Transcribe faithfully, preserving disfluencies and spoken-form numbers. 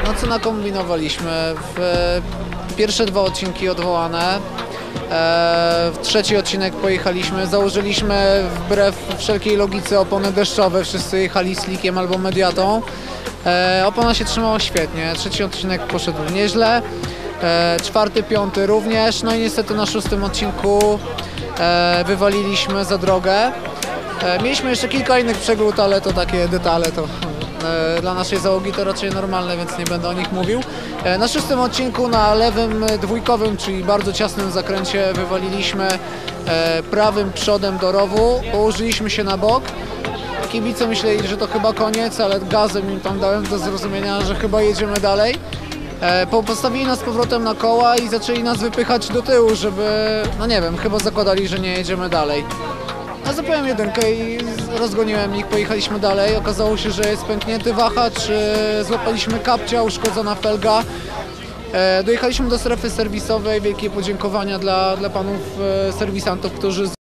No co nakombinowaliśmy? W pierwsze dwa odcinki odwołane. W trzeci odcinek pojechaliśmy, założyliśmy wbrew wszelkiej logice opony deszczowe, wszyscy jechali slickiem albo mediatą. Opona się trzymała świetnie, trzeci odcinek poszedł nieźle, czwarty, piąty również, no i niestety na szóstym odcinku wywaliliśmy za drogę. Mieliśmy jeszcze kilka innych przygód, ale to takie detale, to dla naszej załogi to raczej normalne, więc nie będę o nich mówił. Na szóstym odcinku na lewym dwójkowym, czyli bardzo ciasnym zakręcie, wywaliliśmy prawym przodem do rowu, położyliśmy się na bok. Kibice myśleli, że to chyba koniec, ale gazem im tam dałem do zrozumienia, że chyba jedziemy dalej. Postawili nas z powrotem na koła i zaczęli nas wypychać do tyłu, żeby, no nie wiem, chyba zakładali, że nie jedziemy dalej. Ja zapiąłem jedynkę i rozgoniłem ich, pojechaliśmy dalej. Okazało się, że jest pęknięty wahacz, złapaliśmy kapcia, uszkodzona felga. Dojechaliśmy do strefy serwisowej. Wielkie podziękowania dla, dla panów serwisantów, którzy